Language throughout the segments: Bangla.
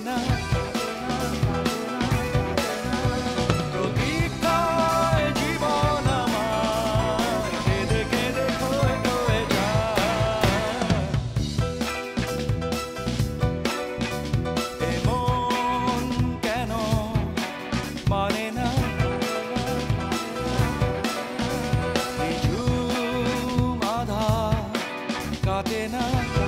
না প্রতীক্ষায় জীবন আমার কেঁদে কেঁদে ক্ষয়ে ক্ষয়ে যায় এমন কেন মানে না নিঝুম আধার কাটে না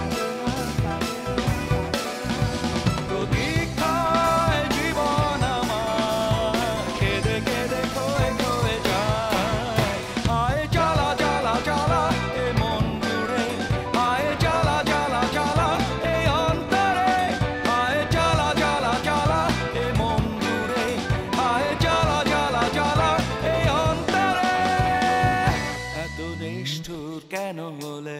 প্রতীক্ষায় জীবন আমার কেঁদে কেঁদে ক্ষয়ে ক্ষয়ে যায় আয় জ্বালা জ্বালা জ্বালা এ মন জুড়ে আয় জ্বালা জ্বালা জ্বালা এই অন্তরে আয় জ্বালা জ্বালা জ্বালা এ মন জুড়ে আয় জ্বালা জ্বালা জ্বালা এই অন্তরে এত নিষ্ঠুর কেন হলে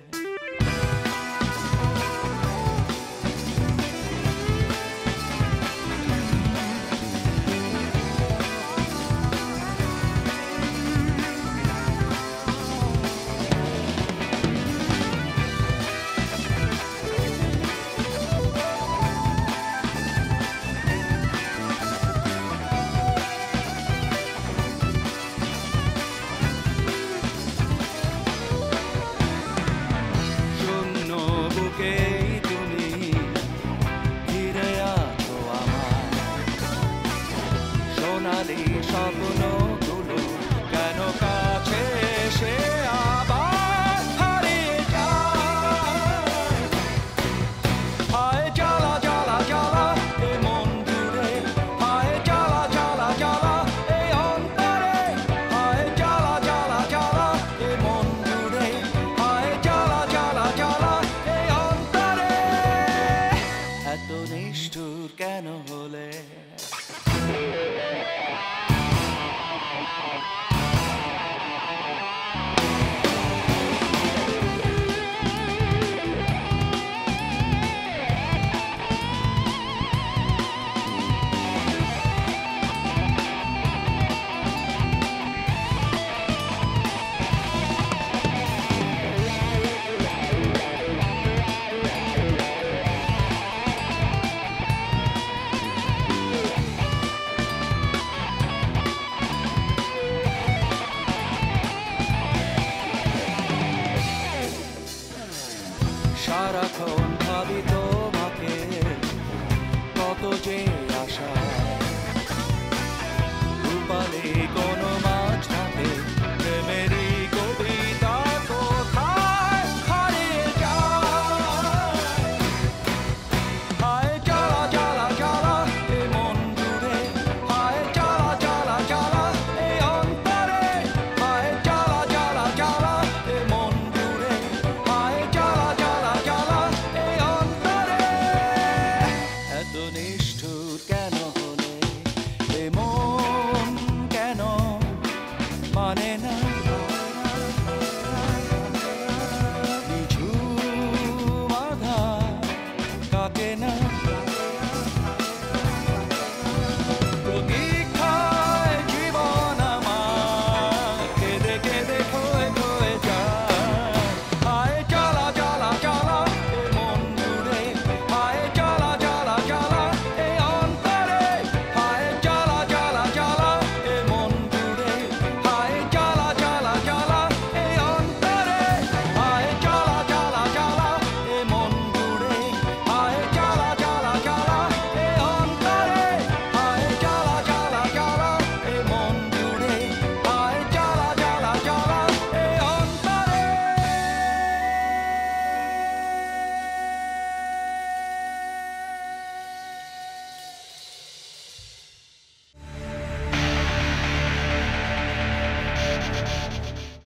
শূন্য বুকেই তুমি ঘিরে আছো আমার সোনালি স্বপ্নগুলো কেন কাছে এসে আবার হারিয়ে যায় হায় জ্বালা জ্বালা জ্বালা এ মন জুড়ে হায় জ্বালা জ্বালা জ্বালা এই অন্তরে হায় জ্বালা জ্বালা জ্বালা এ মন জুড়ে হায় জ্বালা জ্বালা জ্বালা এই অন্তরে এত নিষ্ঠুর কেন হলে সারাক্ষণ ভাবি তোমাকে কত যে আশা রূপালি কোনো মাছ থাকে প্রেমেরই কবিতা কোথায় হারিয়ে যায় হায় জ্বালা জ্বালা জ্বালা এ মন জুড়ে হায় জ্বালা জ্বালা জ্বালা এই অন্তরে হায় জ্বালা জ্বালা জ্বালা এ মন জুড়ে হায় জ্বালা জ্বালা জ্বালা এই অন্তরে এত নিষ্ঠুর